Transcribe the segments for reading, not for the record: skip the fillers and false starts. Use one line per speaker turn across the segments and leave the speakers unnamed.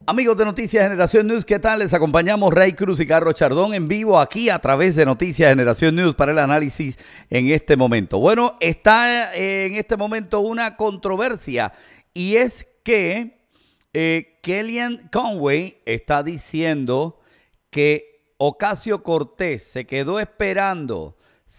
Amigos de Noticias Generación News, ¿qué tal? Les acompañamos Ray Cruz y Carlos Chardón en vivo aquí a través de Noticias Generación News para el análisis en este momento. Bueno, está en este momento una controversia y es que Kellyanne Conway está diciendo que Ocasio-Cortez se quedó esperando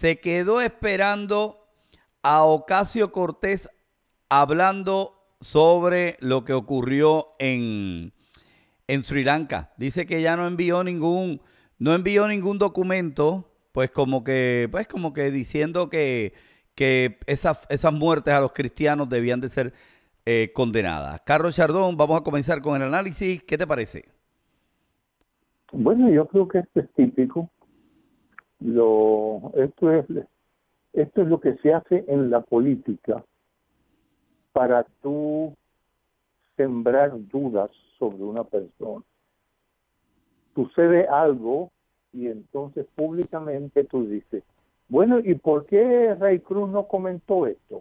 a Ocasio-Cortez hablando sobre lo que ocurrió en Sri Lanka. Dice que ya no envió ningún documento, pues como que diciendo que esas muertes a los cristianos debían de ser condenadas. Carlos Chardón, vamos a comenzar con el análisis. ¿Qué te parece?
Bueno, yo creo que esto es típico. Esto es lo que se hace en la política para tú sembrar dudas sobre una persona. Sucede algo y entonces públicamente tú dices, bueno, ¿y por qué Ray Cruz no comentó esto?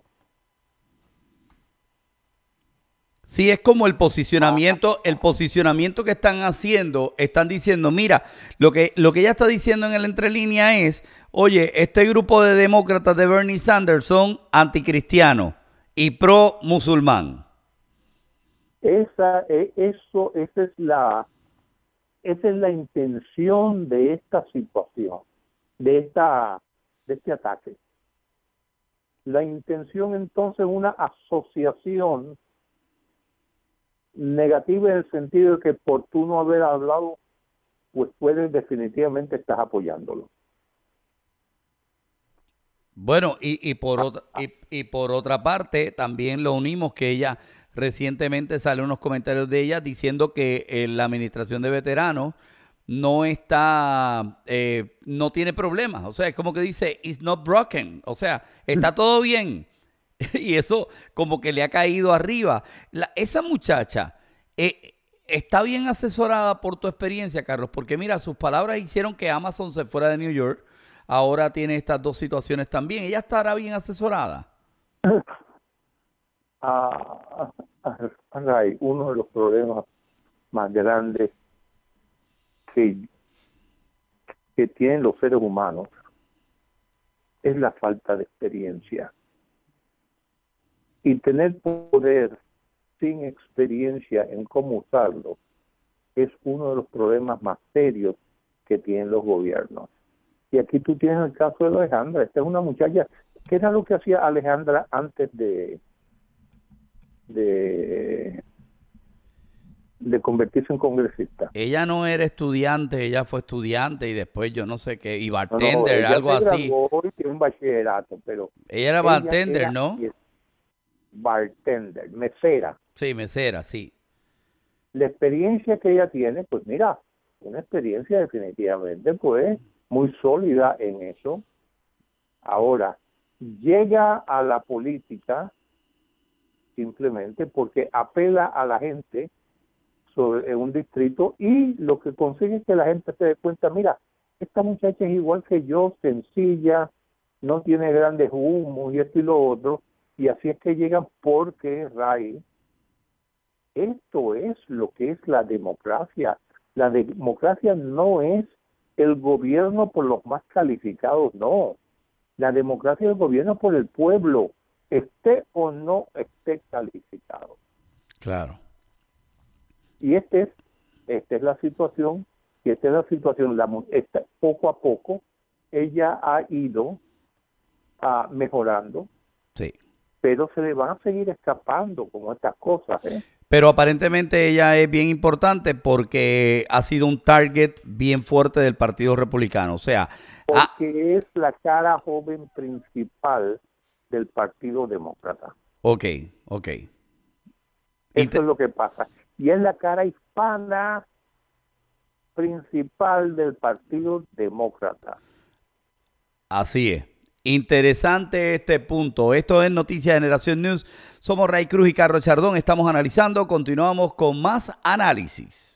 Sí, es como el posicionamiento que están haciendo, están diciendo, mira, lo que ella está diciendo en el entrelínea es, oye, este grupo de demócratas de Bernie Sanders son anticristianos y pro musulmán.
Esa es la intención de esta situación, de este ataque. La intención entonces es una asociación negativa en el sentido de que por tú no haber hablado, pues puedes definitivamente estás apoyándolo.
Bueno, y por otra parte, también lo unimos que ella recientemente sale unos comentarios de ella diciendo que la administración de veteranos no tiene problemas. O sea, es como que dice, it's not broken. O sea, está todo bien. Y eso como que le ha caído arriba. Esa muchacha está bien asesorada por tu experiencia, Carlos, porque mira, sus palabras hicieron que Amazon se fuera de New York. Ahora tiene estas dos situaciones también. ¿Ella estará bien asesorada?
Ray, uno de los problemas más grandes que tienen los seres humanos es la falta de experiencia. Y tener poder sin experiencia en cómo usarlo es uno de los problemas más serios que tienen los gobiernos. Y aquí tú tienes el caso de Alejandra. Esta es una muchacha. ¿Qué era lo que hacía Alejandra antes de convertirse en congresista?
Ella no era estudiante, ella fue estudiante y después yo no sé qué, y bartender,
Ella
algo
se
así.
graduó y tiene un bachillerato, pero
Ella era bartender, ¿no?
Bartender, mesera.
Sí, mesera, sí.
La experiencia que ella tiene, pues mira, una experiencia definitivamente, pues, muy sólida en eso. Ahora, llega a la política simplemente porque apela a la gente en un distrito y lo que consigue es que la gente se dé cuenta, mira, esta muchacha es igual que yo, sencilla, no tiene grandes humos y esto y lo otro, y así es que llegan porque, Ray, esto es lo que es la democracia. La democracia no es el gobierno por los más calificados, no. La democracia es el gobierno por el pueblo, esté o no esté calificado.
Claro.
Y esta es la situación, poco a poco, ella ha ido mejorando,
Sí.
pero se le van a seguir escapando como estas cosas, ¿eh?
Pero aparentemente ella es bien importante porque ha sido un target bien fuerte del Partido Republicano. O sea,
Porque es la cara joven principal del Partido Demócrata.
ok.
Eso es lo que pasa. Y es la cara hispana principal del Partido Demócrata.
Así es. Interesante este punto. Esto es Noticias Generación News. Somos Ray Cruz y Carlos Chardón. Estamos analizando. Continuamos con más análisis.